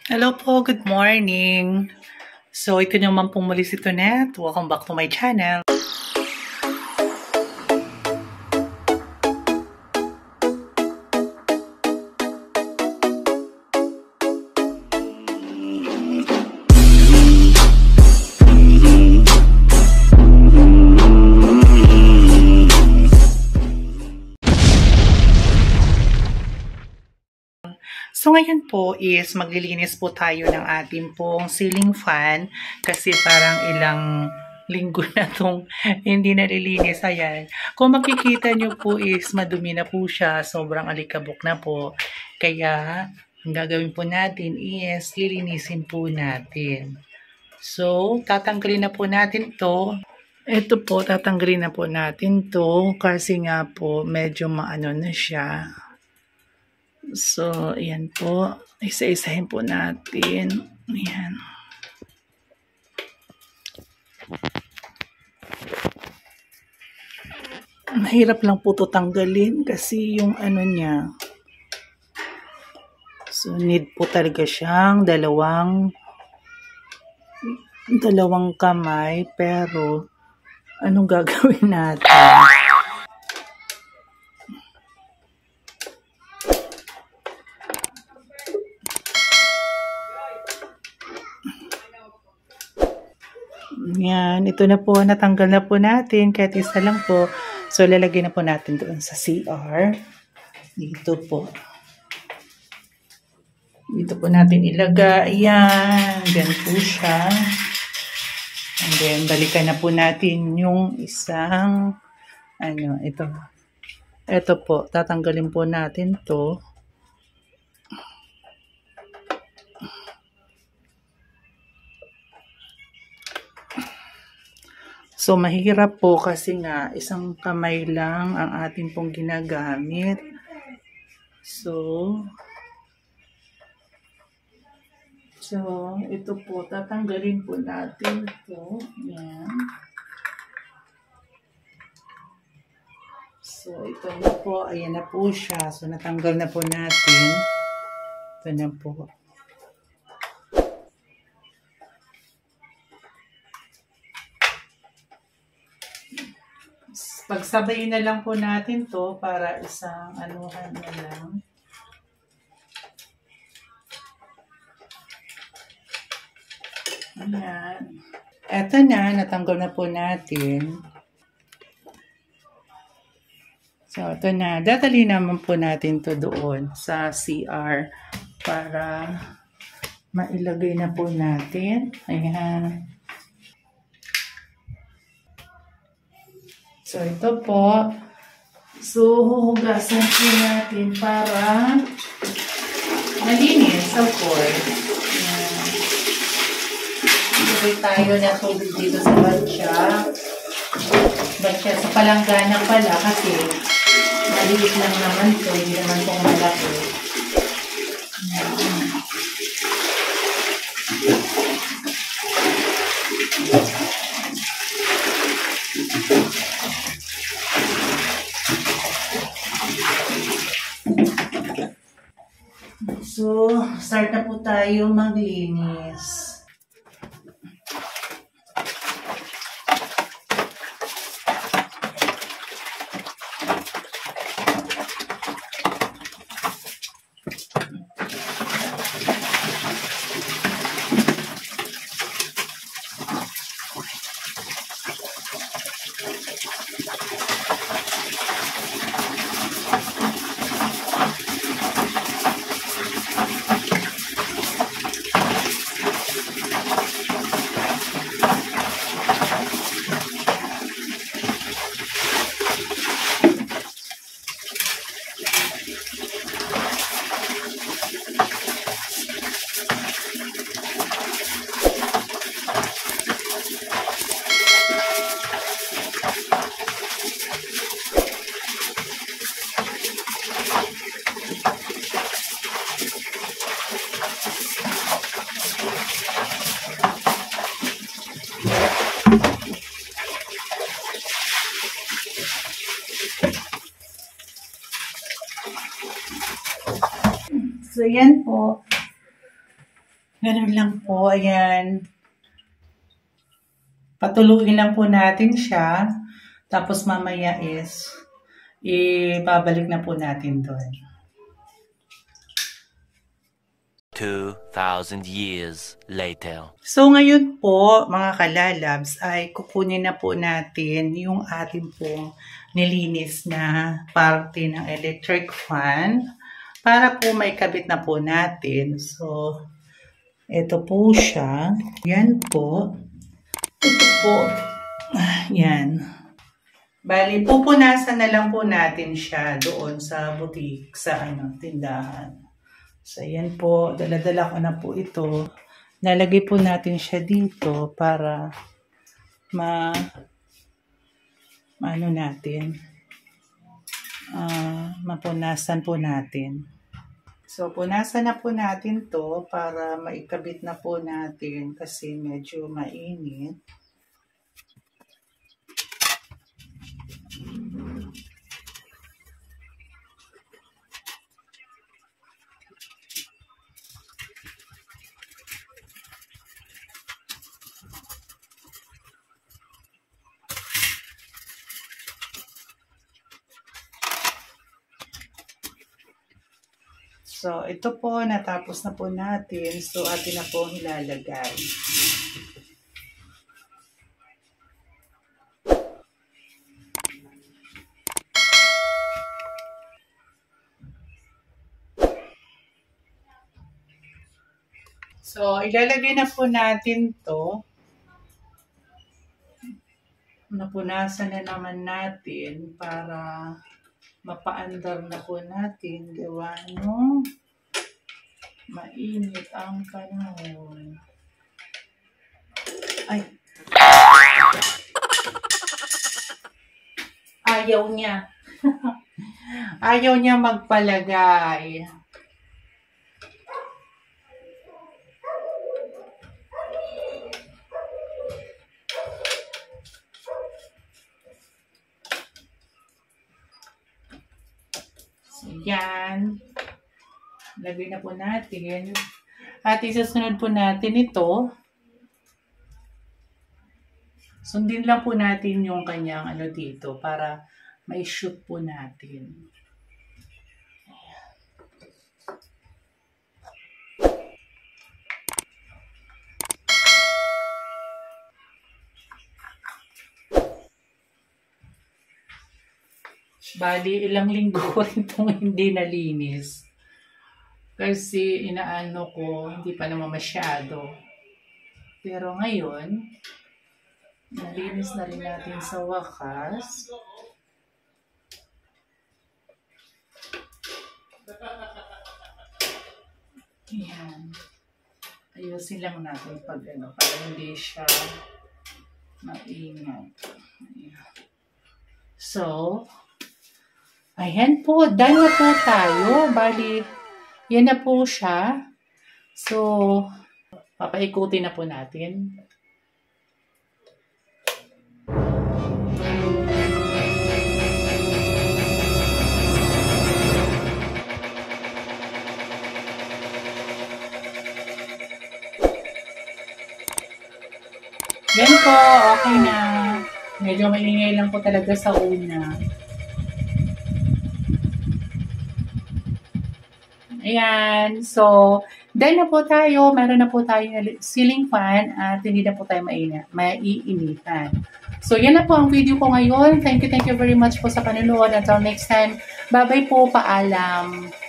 Hello po, good morning. So, ito naman pong muli si Tonet. Welcome back to my channel. So, ngayon po is maglilinis po tayo ng ating pong ceiling fan kasi parang ilang linggo na itong hindi nalilinis. Ayan. Kung makikita nyo po is madumi na po siya. Sobrang alikabok na po. Kaya, ang gagawin po natin is lilinisin po natin. So, tatanggalin na po natin to. Ito po, tatanggalin na po natin to kasi nga po medyo maano na siya. So, ayan po. Isa-isahin po natin. Ayan. Mahirap lang po ito tanggalin kasi yung ano niya. So, need po talaga siyang dalawang kamay. Pero, anong gagawin natin? Yan, ito na po, natanggal na po natin, kahit isa lang po. So, lalagay na po natin doon sa CR. Dito po. Dito po natin ilagay. Yan, yan po siya. And then, balikan na po natin yung isang, ito. Ito po, tatanggalin po natin to. So, mahirap po kasi nga isang kamay lang ang ating pong ginagamit. So, ito po, tatanggalin po natin ito. Yan. So, ito na po. Ayan na po siya. So, natanggal na po natin. Ito na po. Pagsabayin na lang po natin to para isang anuhan na lang. Ayan. Eto na, natanggal na po natin. So, ito na. Dadali naman po natin to doon sa CR para mailagay na po natin. Ayan. So, ito po. So, huhugasan po natin para malinis, of course. Ayan. Ilagay tayo na tubig dito sa batya. Batya sa palanggana pala kasi maliit lang naman ito. Hindi naman itong malaki. Ayan. So, start na po tayo maglinis. So, yan po. Ganun lang po, ayan. Patuluin lang po natin siya. Tapos mamaya is, ibabalik na po natin doon. 2,000 years later. So ngayon po, mga kalalabs, ay kukunin na po natin yung ating pong nilinis na parte ng electric fan para po may kabit na po natin. So, ito po siya. Yan po. Ito po. Yan. Bali, pupunasan na lang po natin siya doon sa butik, sa tindahan. So, yan po. Dala-dala ko na po ito. Nalagay po natin siya dito para mapunasan po natin. So, punasan na po natin to para maikabit na po natin kasi medyo mainit. So, ito po, natapos na po natin. So, atin na po ilalagay. So, ilalagay na po natin to. Napunasan na naman natin para mapaandar na po natin, gawa no? Mainit ang panahon. Ay. Ayaw niya. Ayaw niya magpalagay. Yan. Lagay na po natin. At isasunod po natin ito. Sundin lang po natin yung kanyang dito para may shoot po natin. Bali, ilang linggo itong hindi nalinis. Kasi inaano ko, hindi pa naman masyado. Pero ngayon, nalinis na rin natin sa wakas. Ayan. Ayusin lang natin pag para hindi siya maingat. Ayan. So, ayan po, done na po tayo. Bali, yan na po siya. So, papaikutin na po natin. Yan po, okay na. Medyo maingay lang po talaga sa una. Ayan. So, dahil na po tayo, meron na po tayo ceiling fan at hindi na po tayo maiinitan. So, yan na po ang video ko ngayon. Thank you very much po sa panonood. Until next time, bye-bye po, paalam.